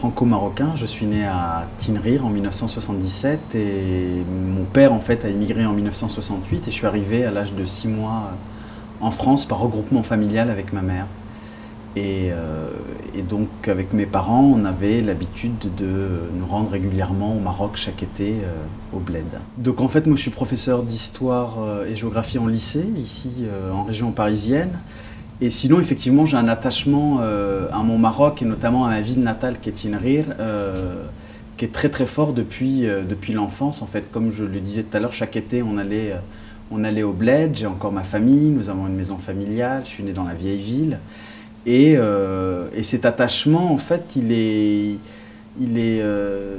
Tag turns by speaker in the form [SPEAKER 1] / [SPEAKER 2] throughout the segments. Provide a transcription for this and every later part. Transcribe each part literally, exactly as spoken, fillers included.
[SPEAKER 1] franco-marocain. Je suis né à Tinrir en mille neuf cent soixante-dix-sept et mon père en fait a immigré en mille neuf cent soixante-huit et je suis arrivé à l'âge de six mois en France par regroupement familial avec ma mère. Et, euh, et donc avec mes parents, on avait l'habitude de nous rendre régulièrement au Maroc chaque été euh, au Bled. Donc en fait moi je suis professeur d'histoire et géographie en lycée, ici euh, en région parisienne. Et sinon effectivement j'ai un attachement euh, à mon Maroc et notamment à ma ville natale qui est Tinrir, euh, qui est très très fort depuis, euh, depuis l'enfance. En fait, comme je le disais tout à l'heure, chaque été on allait, euh, on allait au Bled, j'ai encore ma famille, nous avons une maison familiale, je suis né dans la vieille ville. Et, euh, et cet attachement, en fait, il est, il, est, euh,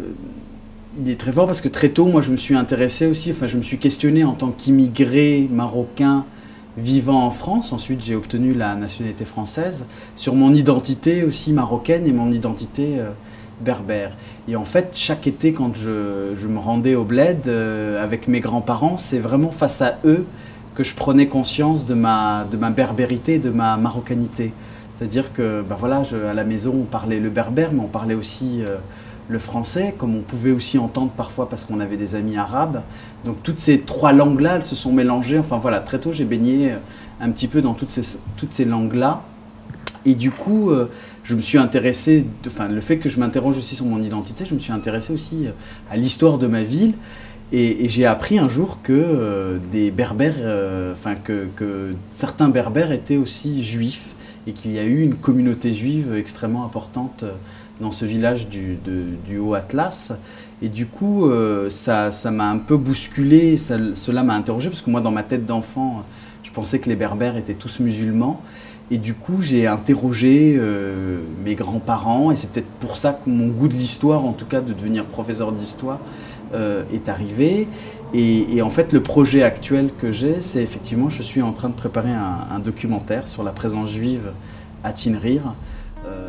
[SPEAKER 1] il est très fort parce que très tôt, moi, je me suis intéressé aussi, enfin, je me suis questionné en tant qu'immigré marocain vivant en France. Ensuite, j'ai obtenu la nationalité française, sur mon identité aussi marocaine et mon identité euh, berbère. Et en fait, chaque été, quand je, je me rendais au Bled euh, avec mes grands-parents, c'est vraiment face à eux que je prenais conscience de ma, de ma berbérité, de ma marocanité. C'est-à-dire que ben voilà, je, à la maison, on parlait le berbère, mais on parlait aussi euh, le français, comme on pouvait aussi entendre parfois parce qu'on avait des amis arabes. Donc toutes ces trois langues-là, elles se sont mélangées. Enfin voilà, très tôt, j'ai baigné un petit peu dans toutes ces, toutes ces langues-là. Et du coup, euh, je me suis intéressé, de, enfin le fait que je m'interroge aussi sur mon identité, je me suis intéressé aussi à l'histoire de ma ville. Et, et j'ai appris un jour que euh, des berbères, euh, enfin que, que certains berbères étaient aussi juifs. Et qu'il y a eu une communauté juive extrêmement importante dans ce village du, de, du Haut-Atlas. Et du coup, euh, ça, ça m'a un peu bousculé, ça, cela m'a interrogé, parce que moi, dans ma tête d'enfant, je pensais que les Berbères étaient tous musulmans. Et du coup, j'ai interrogé euh, mes grands-parents, et c'est peut-être pour ça que mon goût de l'histoire, en tout cas de devenir professeur d'histoire, euh, est arrivé. Et, et en fait, le projet actuel que j'ai, c'est effectivement, je suis en train de préparer un, un documentaire sur la présence juive à Tinrir. Euh...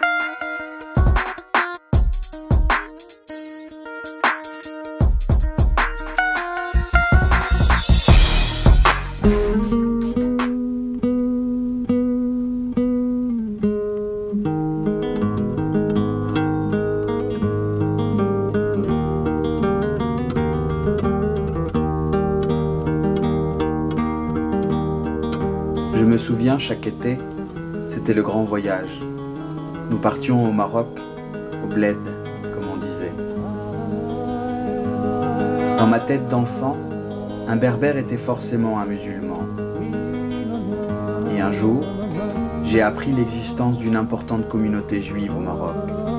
[SPEAKER 1] Je me souviens, chaque été, c'était le grand voyage. Nous partions au Maroc, au Bled, comme on disait. Dans ma tête d'enfant, un berbère était forcément un musulman. Et un jour, j'ai appris l'existence d'une importante communauté juive au Maroc.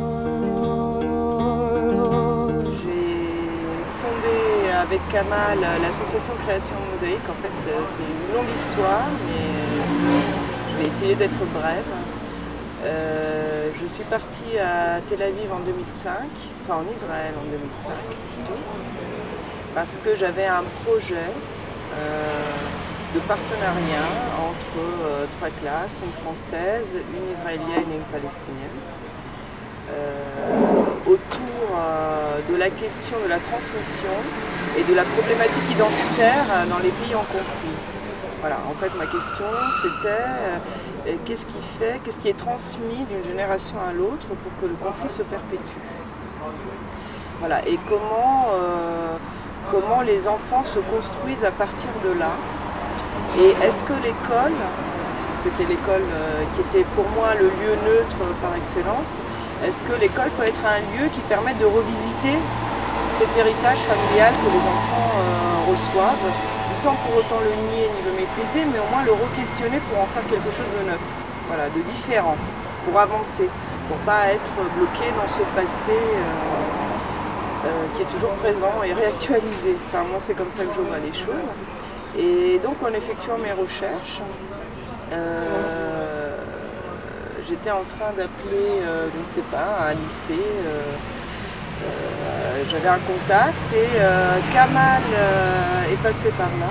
[SPEAKER 2] Avec Kamal, l'association Création Mosaïque. En fait, c'est une longue histoire, mais je vais essayer d'être brève. Euh, je suis partie à Tel Aviv en deux mille cinq, enfin en Israël en deux mille cinq plutôt, parce que j'avais un projet euh, de partenariat entre euh, trois classes, une française, une israélienne et une palestinienne. Euh, autour euh, de la question de la transmission et de la problématique identitaire euh, dans les pays en conflit. Voilà, en fait ma question c'était euh, qu'est-ce qui fait, qu'est-ce qui est transmis d'une génération à l'autre pour que le conflit se perpétue. Voilà, et comment, euh, comment les enfants se construisent à partir de là. Et est-ce que l'école, parce que c'était l'école euh, qui était pour moi le lieu neutre par excellence, est-ce que l'école peut être un lieu qui permette de revisiter cet héritage familial que les enfants euh, reçoivent, sans pour autant le nier ni le mépriser, mais au moins le re-questionner pour en faire quelque chose de neuf, voilà, de différent, pour avancer, pour ne pas être bloqué dans ce passé euh, euh, qui est toujours présent et réactualisé. Enfin, moi, c'est comme ça que je vois les choses. Et donc, en effectuant mes recherches, euh, j'étais en train d'appeler, euh, je ne sais pas, un lycée. Euh, euh, J'avais un contact et euh, Kamal euh, est passé par là.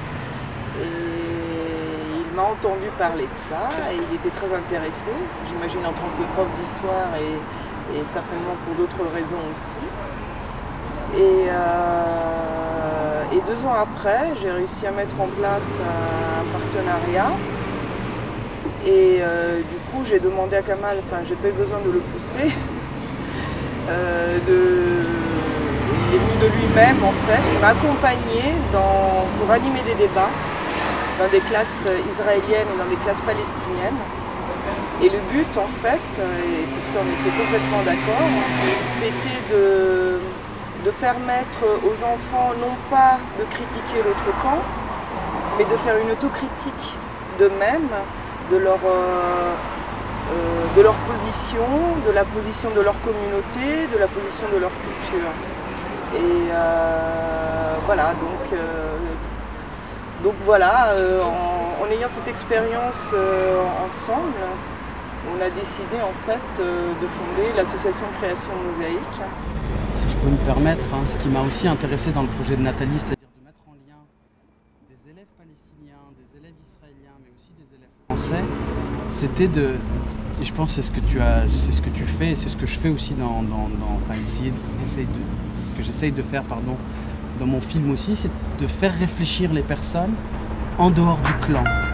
[SPEAKER 2] Et il m'a entendu parler de ça et il était très intéressé, j'imagine en tant que prof d'histoire et, et certainement pour d'autres raisons aussi. Et, euh, et deux ans après, j'ai réussi à mettre en place un partenariat. Et euh, du coup, j'ai demandé à Kamal, enfin, j'ai pas eu besoin de le pousser, euh, de, il est venu de lui-même en fait, il m'a accompagné dans, pour animer des débats dans des classes israéliennes et dans des classes palestiniennes. Et le but en fait, et pour ça on était complètement d'accord, c'était de, de permettre aux enfants non pas de critiquer l'autre camp, mais de faire une autocritique d'eux-mêmes, de leur, euh, euh, de leur position, de la position de leur communauté, de la position de leur culture. Et euh, voilà, donc, euh, donc voilà, euh, en, en ayant cette expérience euh, ensemble, on a décidé en fait euh, de fonder l'association Création Mosaïque.
[SPEAKER 3] Si je peux me permettre, hein, ce qui m'a aussi intéressé dans le projet de Nathalie, c'est-à-dire de mettre en lien des élèves palestiniens, des élèves israéliens, mais aussi des élèves français, c'était de, et je pense que c'est ce que tu as, c'est ce que tu fais, et c'est ce que je fais aussi dans, dans, dans enfin essayer, essayer de, ce que j'essaye de faire, pardon, dans mon film aussi, c'est de faire réfléchir les personnes en dehors du clan.